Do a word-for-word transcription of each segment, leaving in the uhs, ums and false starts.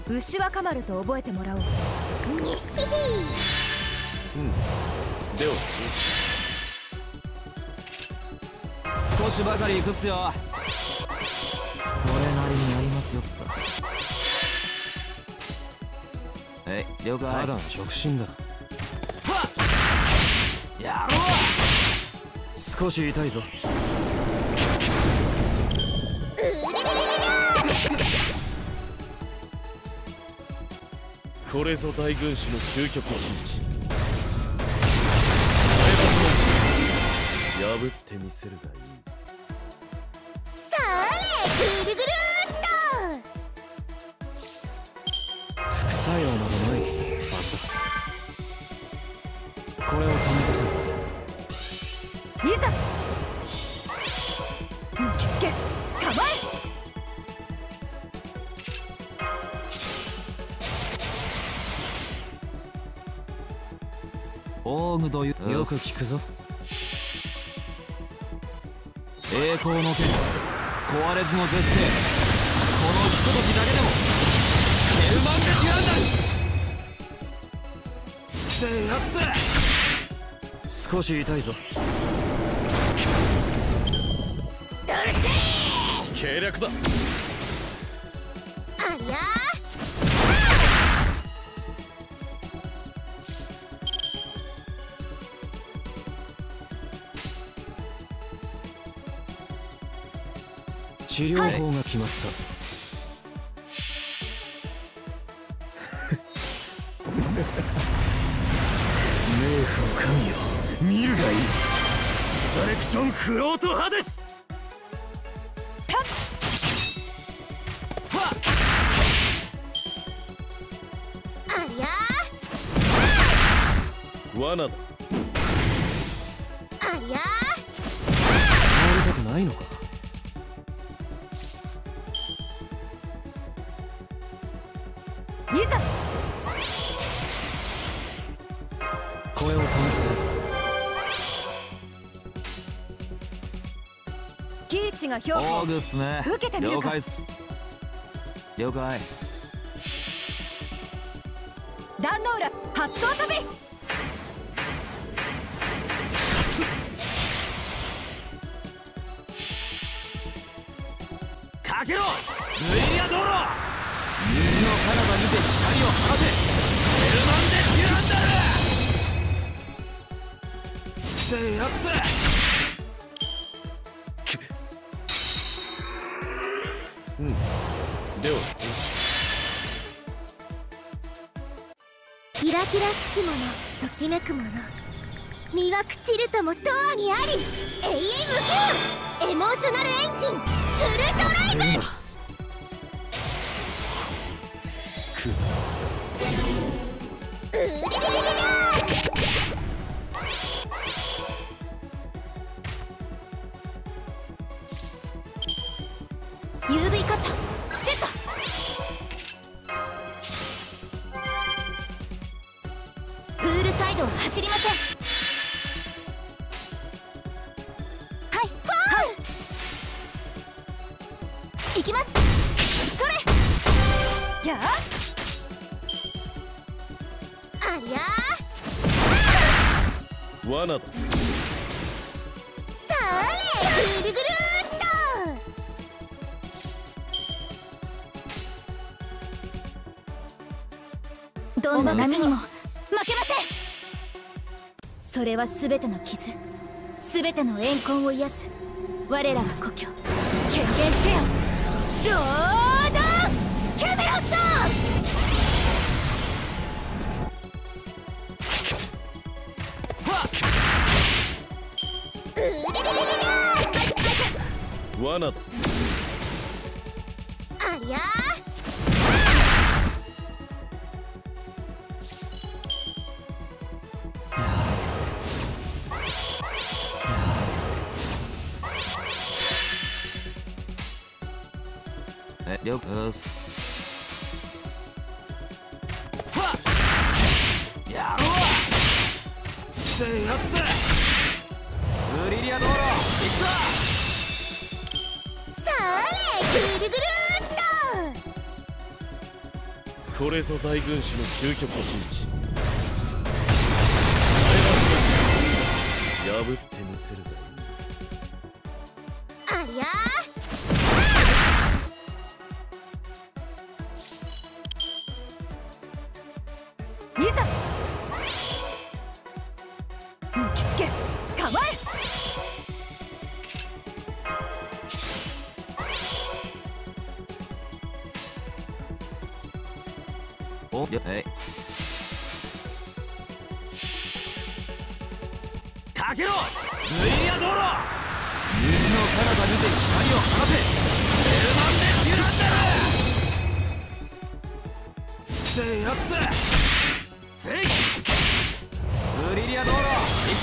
牛若丸と覚えてもらおう。 うんでは少しばかり行くっすよ。それなりにやりますよっと。はい、了解。 ただの直進だ。 やろう。 少し痛いぞ。これぞ大軍師の究極境地。破ってみせるがいい。 それぐるぐるっと副作用などないバカ。これを試させる。 いざ巻きつけ構え。 オーグというよく聞くぞ。 栄光の剣、壊れずの絶世。このひとときだけでもヘルマンデキュアンダン。ってやって少し痛いぞ。 ドルシ計略だ。 ーありゃ治療法が決まった。冥府の神よ、見るがいい。ザレクションフロート派です。 ありゃ罠だ。 ありゃ倒れたくないのか。 いざこれを試させる。 キイチが評価オーグっすね。 受けてみるか。 了解っす。了解。 壇ノ浦発想旅。 かけろルイリア道路。虹の彼方にて光を放て。ヘルマンデキュアンダル。してやってうんではキラキラしきものときめくもの、魅惑散るとも永遠にあり、永遠無休エモーショナルエンジンフルドライブ。うりりりりりユーブイ カットセット。プールサイドは走りません。はいファウルいきます。それやあありゃ罠だ。 それぐるぐるっと。どんな波にも負けません。それは全ての傷、全ての怨恨を癒す我らが故郷。権限せよロードキャメロット。うりりりりり罠だ。 ありゃえ、了解っす。やろう。してやってブリリア道路行くぞ。 それぐるぐるっと。 これぞ大軍師の究極陣地。破ってみせるがいい。 ありゃーいざ向きつけ構え。 おやえいかけろブイリア道路。虹の彼方にて光を放て。エルマンデ・デュランダルせやってせいブリリア道路行くぞ。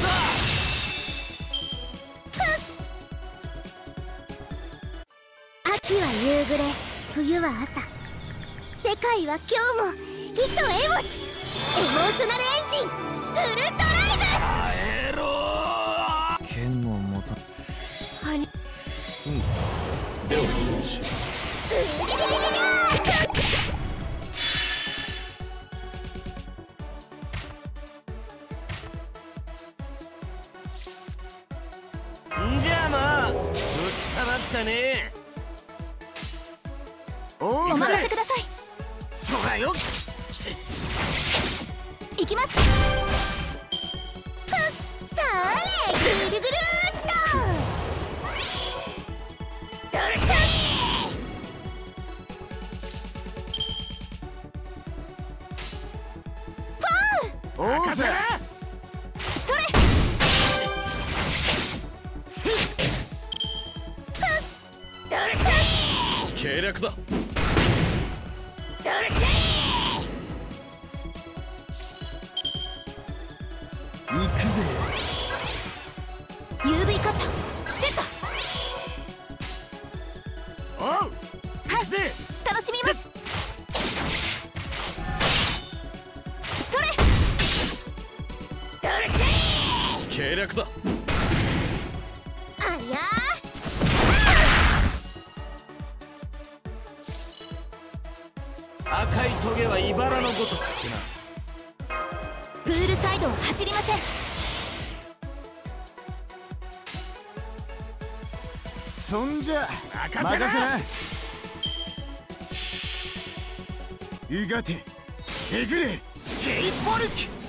秋は夕暮れ、冬は朝。世界は今日も火とエボシ。エモーショナルエンジンウルトライブ。 耐えろー。剣を持たはにではよし。 ウリリリリリんじゃあまあぶちかますかね。おお任せください。 そうだよ。 行きます。それぐるぐるっとドルシャファンおうぜ。 それドルシャ計略だ。 ドルシャ行くぜ。 ユーブイ カットセット。 おう行くぜ。 楽しみます。それドルシャ計略だ。 ありゃ赤いトゲは茨のごとくってな。 プールサイドは走りません。 そんじゃ任せな。いがてえぐれゲイポルキ。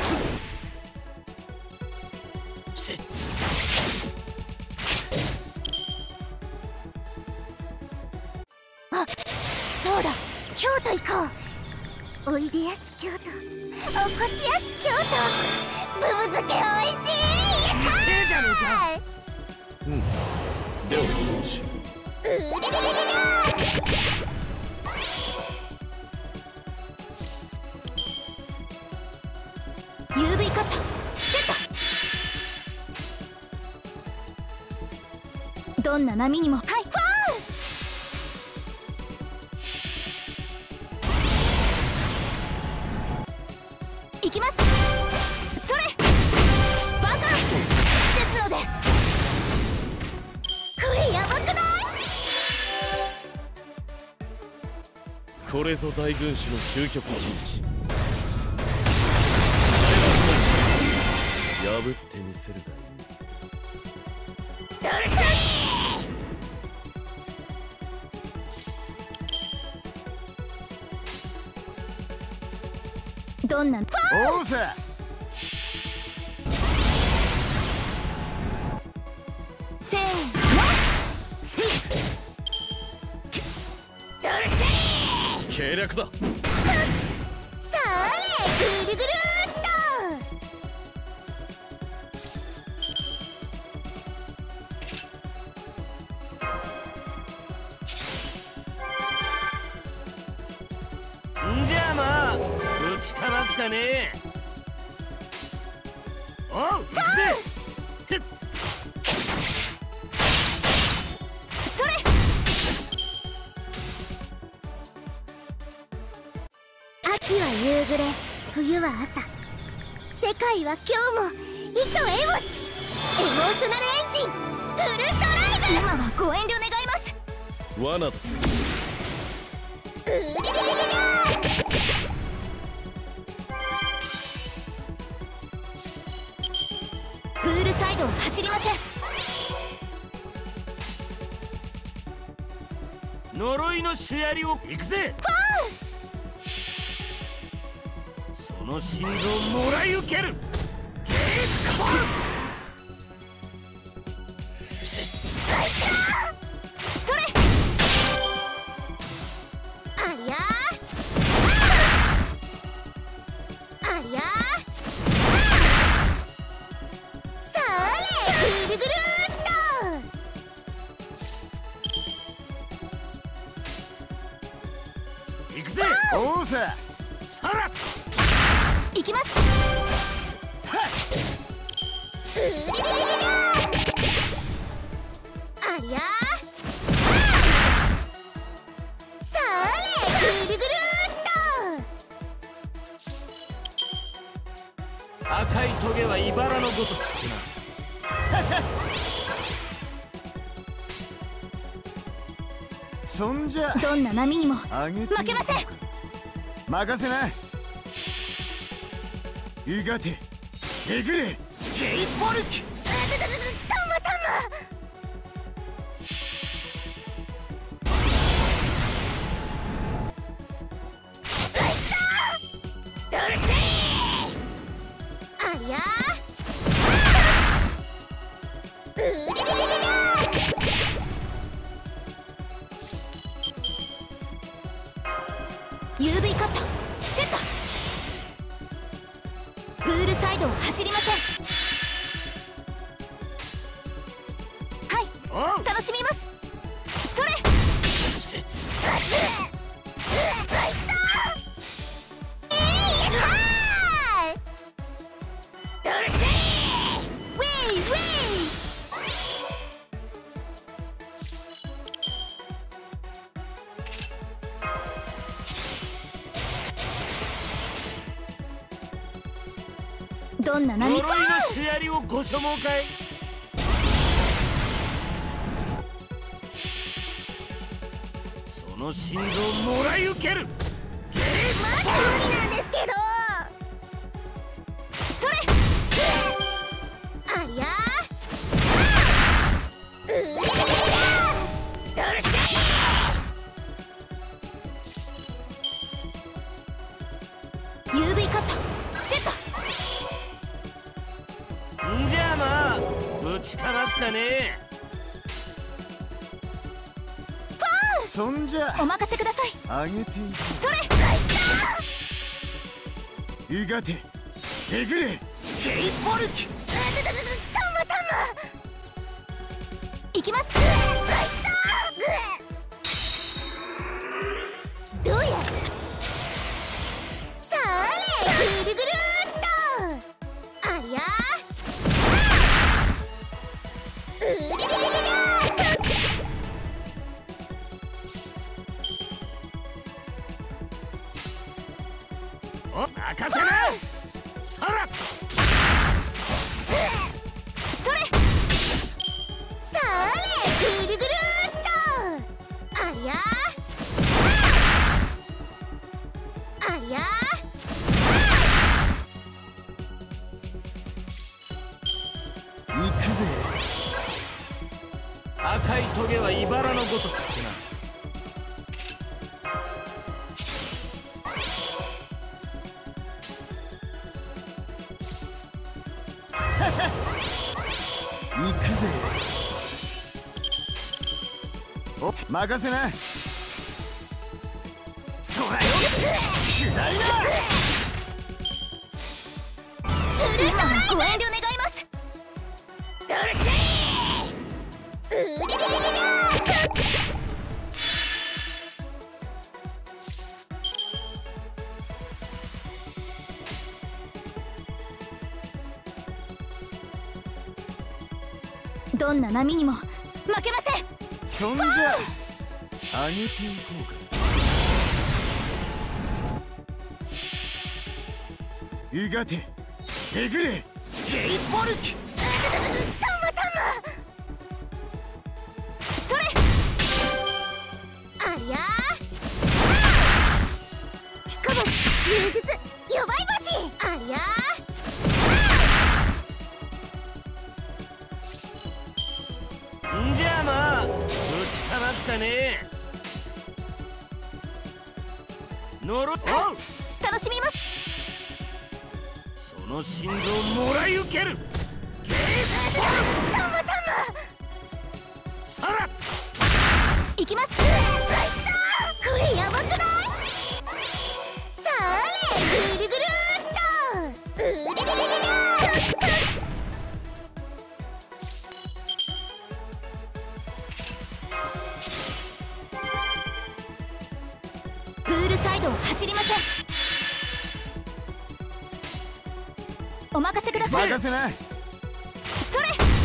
せっあ、そうだ、京都行こう。おいでやす京都、おこしやす京都、ブブ漬けおいしい。やったー。 痛えじゃねえか。うんではよし。 うりりりりりー ユーブイ カットセット。どんな波にもハイファー。行きます。それバカンスですので。これやばくない？ これぞ大軍師の究極陣地。破ってみせるがいい。 ドルシャー。どんなおうぜ。 せーのせいドルシャー。 計略だ。 それぐるぐるっとんじゃあまあぶちかますかね。おう行くぜ。ふっそれ秋は夕暮れ、冬は朝。世界は今日も糸エボシ。エモーショナルエンジンフルトライブ。今はご遠慮願います。 罠だ。 うりりりりり呪いのシュヤリを行くぜ。その心臓をもらい受ける。 それ。ありゃーありゃーそれぐるぐるーっと行くぜ。 おうささらいきます。うりりりりりありゃーそれぐるぐるーっと赤いトゲは茨のごとくな。 そんじゃどんな波にもあげて負けません。 任せな。いがてえぐれゲイボルキ。 たまたまドルシーありゃーうりりりりりユーブイ カットセット。プールサイドを走りません。はいおう楽しみます。それドルシーウェイウェイどんな波呪いのシュヤリをご所望かい。その心臓をもらい受ける。 マジ無理なんですけど。それありゃーうりりりりドルシー ユーブイ カットセット。 んじゃあまあぶちかますかね。 そんじゃお任せください。 あげていく。 それいがてえぐれゲイボルキ。 たまたまいきます。どうやそれぐるぐるーっとありゃーうりりりりりお任せな。さらそれそれぐるぐるーっとありゃーありゃー行くぜ。 赤いトゲは茨のごとくってな。 行くぜ。お任せな。 そらよ下りな。 ご遠慮願います。ドルシーうりりりりりどんな波にも負けません。 そんじゃあげていこうか。いがてえぐれゲイボルキ。 たまたまそれありゃー彦星流術弱い星ありゃんじゃあまあぶちかますかね。 乗ろう。 楽しみます。 その心臓もらい受ける。 タムタムさら行きます。これやばくない？さあれぐるぐるっとうれれれれれプールサイドを走りません。お任せください。 任せな。 それ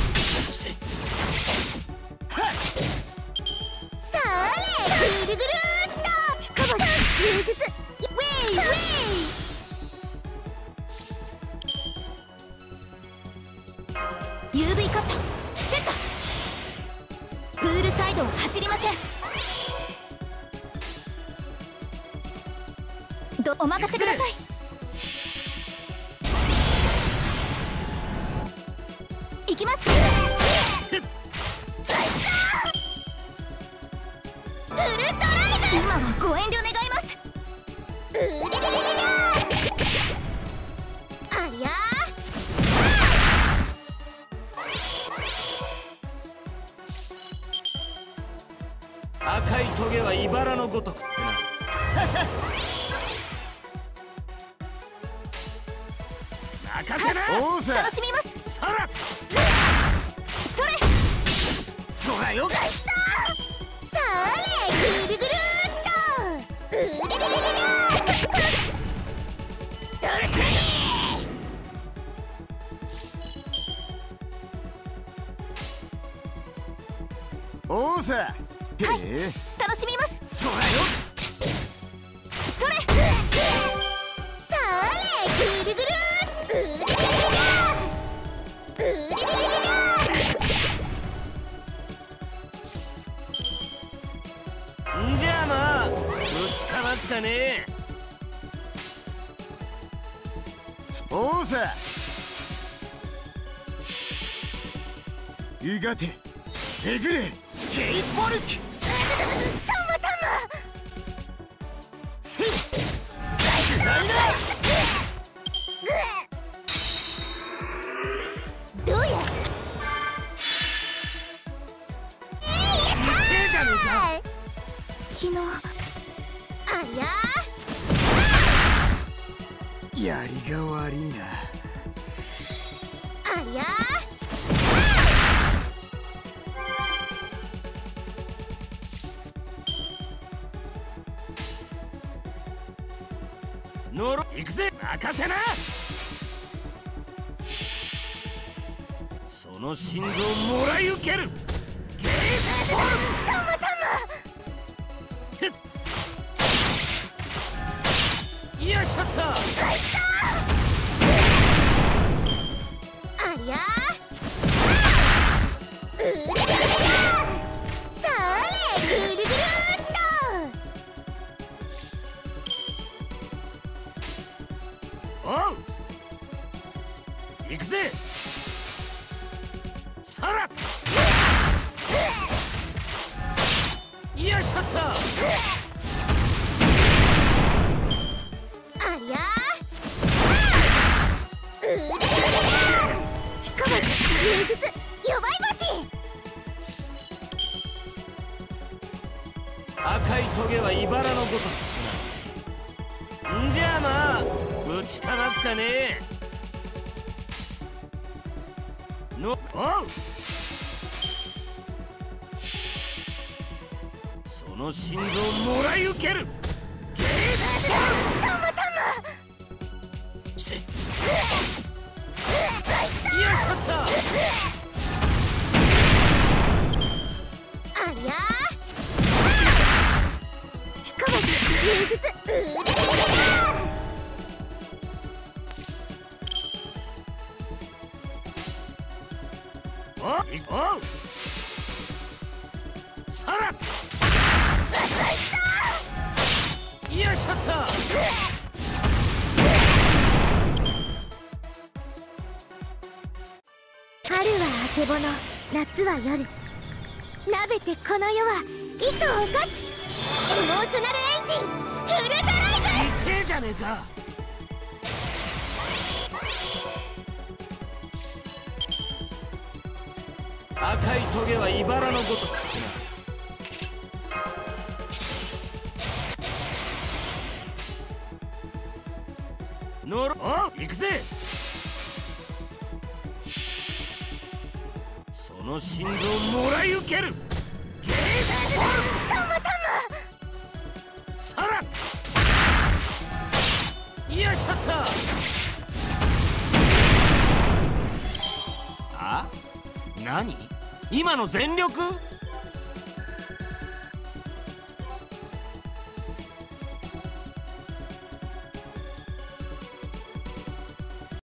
さあれぐるぐるっとカバー充実ウェイウェイ ユーブイ カットセット。プールサイドを走りません。どお任せください。行きます。ウルトライブ。今はご遠慮願います。うれれれれれありゃ赤いトゲは茨のごとくってな。任せな。 おうさ。 楽しみます。 さらそれそがよ。 さあれぐるぐるっとうれれれれれドルスリおうさ。へえ。 楽しみます。 そがよ。 それさあれぐるぐるうれれれれうれれれれんじゃあまあぶちかますかね。 おうさ。いがてえぐれゲイボルキ。 タムタせいムどうや手じゃねえか。 昨日ありゃやりが悪いな。 ありゃ乗ろ行くぜ。任せな。その心臓もらい受ける。ゲイボルタムタムよいしょっと。 ありゃうれれれれさあれぐるぐるっおう行くぜ。さらよいしょっと。 ありゃうれれれれひこ星芸術弱い星赤いトゲは茨のごとくな。んじゃあまあぶちかますかね。のおうその心臓もらい受ける。 タムタせよいしょっと。 ありゃひこ星芸術うれれれれおいおうさらよいしょっと。 春はあけぼの、夏は夜。鍋てこの世は義とお菓子。エモーショナルエンジンフルドライブ。 えじゃねえか。赤いトゲは茨のごとくな。乗ろ、お行くぜ。その心臓をもらい受ける。ゲートボールタムタムさらよっしゃった。あ、何今の全力？